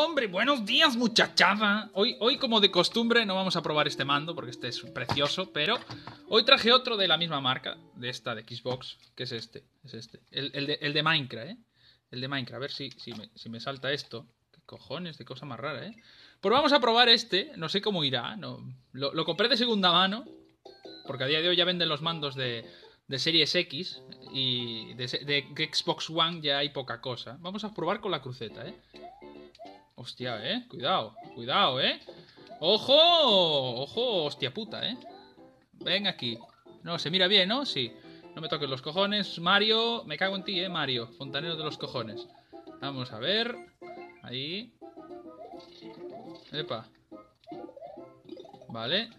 Hombre, buenos días, muchachada. Hoy, como de costumbre, no vamos a probar este mando porque este es precioso, pero hoy traje otro de la misma marca, de esta, de Xbox, que es este. Es este. El de Minecraft, ¿eh? El de Minecraft. A ver si me salta esto. ¿Qué cojones? De cosa más rara, ¿eh? Pues vamos a probar este. No sé cómo irá. No, lo compré de segunda mano, porque a día de hoy ya venden los mandos de Series X y de Xbox One ya hay poca cosa. Vamos a probar con la cruceta, ¿eh? Hostia, cuidado, cuidado, ¡Ojo! ¡Ojo! Hostia puta, Ven aquí. No, se mira bien, ¿no? Sí. No me toques los cojones, Mario. Me cago en ti, Mario. Fontanero de los cojones. Vamos a ver. Ahí. Epa. Vale.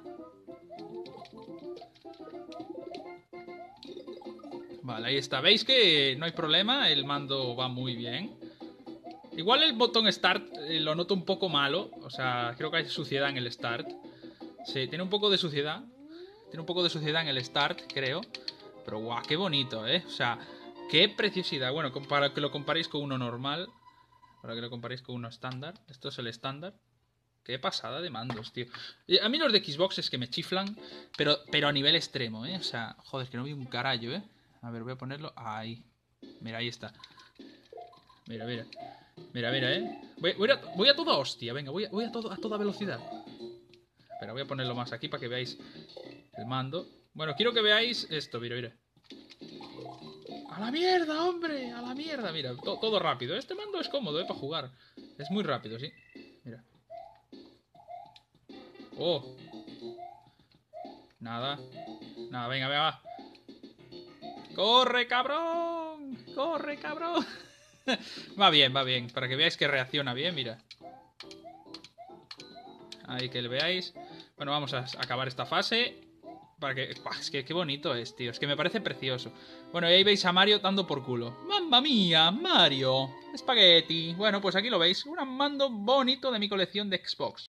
Vale, ahí está. ¿Veis que no hay problema? El mando va muy bien. Igual el botón Start lo noto un poco malo. O sea, creo que hay suciedad en el Start. Sí, tiene un poco de suciedad. Tiene un poco de suciedad en el Start, creo. Pero guau, qué bonito, O sea, qué preciosidad. Bueno, para que lo comparéis con uno normal. Para que lo comparéis con uno estándar. Esto es el estándar. Qué pasada de mandos, tío. A mí los de Xbox es que me chiflan. Pero a nivel extremo, O sea, joder, que no vi un carallo, A ver, voy a ponerlo ahí. Mira, ahí está. Mira, mira. Mira, mira, voy a toda hostia, venga, voy a toda velocidad. Pero voy a ponerlo más aquí para que veáis el mando. Bueno, quiero que veáis esto, mira, mira. ¡A la mierda, hombre! ¡A la mierda! Mira, todo rápido. Este mando es cómodo, para jugar. Es muy rápido, sí. Mira. ¡Oh! Nada. Nada, venga, venga, va. ¡Corre, cabrón! ¡Corre, cabrón! Va bien, va bien. Para que veáis que reacciona bien, mira. Ahí que le veáis. Bueno, vamos a acabar esta fase. Para que... Es que qué bonito es, tío. Es que me parece precioso. Bueno, y ahí veis a Mario dando por culo. ¡Mamma mía! ¡Mario! Espagueti. Bueno, pues aquí lo veis. Un mando bonito de mi colección de Xbox.